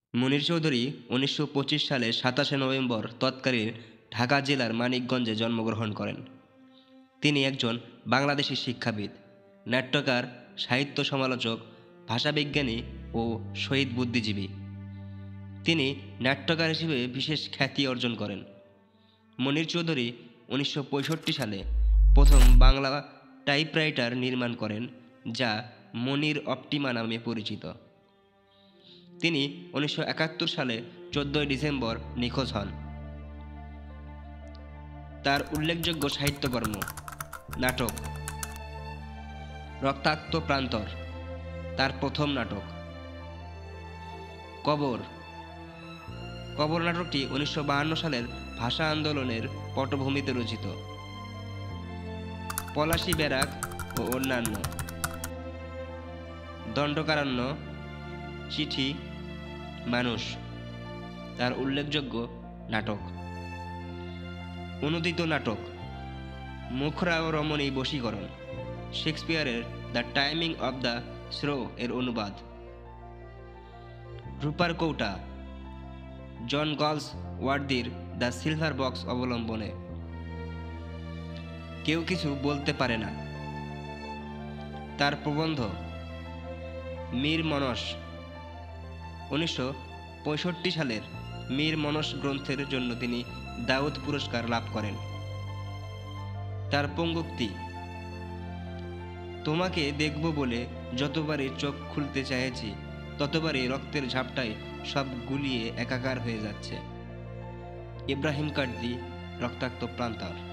মুনির চৌধুরী ১৯২৫ সালের ২৭শে নভেম্বর তৎকালীন ঢাকা জেলার মানিকগঞ্জে জন্মগ্রহণ করেন। তিনি একজন বাংলাদেশী শিক্ষাবিদ, নাট্যকার, সাহিত্য সমালোচক, ভাষাবিজ্ঞানী ও শহীদ বুদ্ধিজীবী। তিনি নাট্যকার হিসেবে বিশেষ খ্যাতি অর্জন করেন। মুনির চৌধুরী ১৯৬৫ সালে প্রথম বাংলা টাইপরাইটার নির্মাণ করেন, যা মনির অপটিমা নামে পরিচিত। তিনি ১৯৭১ সালে ১৪ ডিসেম্বর নিখোঁজ হন। তার উল্লেখযোগ্য সাহিত্যকর্ম: নাটক রক্তাক্ত প্রান্তর, তার প্রথম নাটক। কবর কবর নাটকটি ১৯৫২ সালের ভাষা আন্দোলনের পটভূমিতে রচিত। পলাশী ব্যারাক ও অন্যান্য। দণ্ডকারণ্য, চিঠি, মানুষ, তার উল্লেখযোগ্য নাটক। অনূদিত নাটক: মুখরা ও রমণী বশীকরণ, শেক্সপিয়ারের the taming of the shrew এর অনুবাদ। রূপার কৌটা, জন গলস ওয়ার্দির দ্য সিলভার বক্স অবলম্বনে। কেউ কিছু বলতে পারে না, তার প্রবন্ধ। মীর মনস, ১৯৬৫ সালের মীর মনস গ্রন্থের জন্য তিনি দাউদ পুরস্কার লাভ করেন। তার পঙ্গুক্তি: তোমাকে দেখব বলে যতবারই চোখ খুলতে চাইছি, ততবারই রক্তের ঝাপটায় সব গুলিয়ে একাকার হয়ে যাচ্ছে। ইব্রাহিম কার্দি, রক্তাক্ত প্রান্তর।